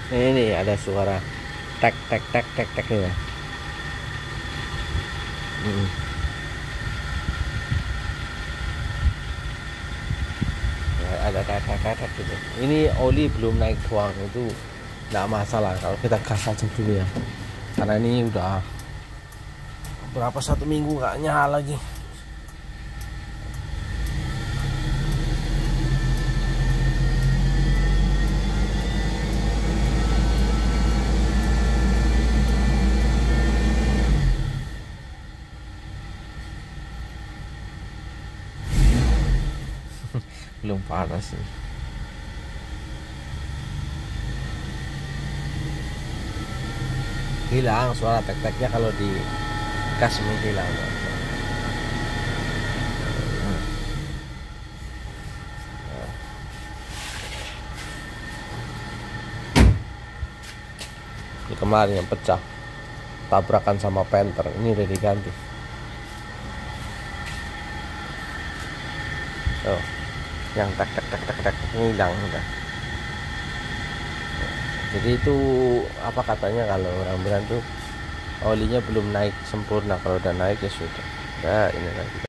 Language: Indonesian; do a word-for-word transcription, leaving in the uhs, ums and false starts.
Ini nih ada suara tek tek tek tek tek ya. Hmm. Ya, ada tek tek tek tek gitu. Ini oli belum naik doang, itu nggak masalah kalau kita gas aja dulu ya. Karena ini udah berapa satu minggu nggak nyala lagi. Belum panas sih. Hilang suara tek-teknya kalau di gas, ini hilang. Ini kemarin yang pecah tabrakan sama Panther, ini udah diganti. Oh, yang tek tek tek tek tek ini hilang udah. Jadi itu apa katanya, kalau orang bilang tuh olinya belum naik sempurna, kalau udah naik ya sudah. Nah, ini lagi.